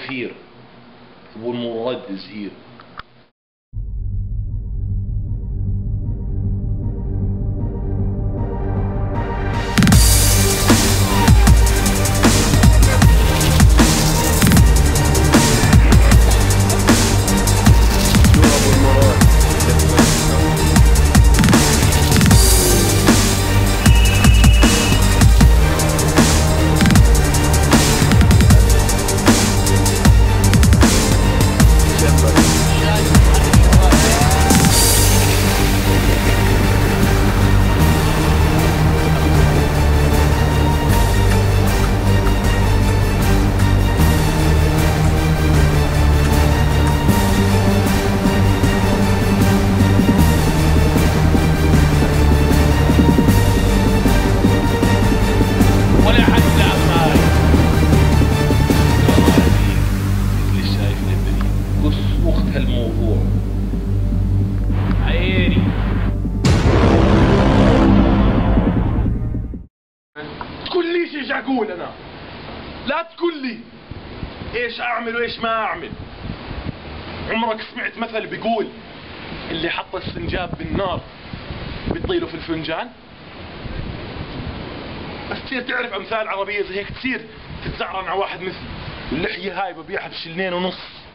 خير. ابو مراد زهير. الموضوع عيني. تقول ليش ايش اقول انا؟ لا تقول لي ايش اعمل وايش ما اعمل. عمرك سمعت مثل بيقول اللي حط السنجاب بالنار بيطيله في الفنجان؟ بس تصير تعرف امثال عربيه زي هيك تصير تتزعرن على واحد مثلي، اللحيه هاي ببيعها ب2.5 شيلين.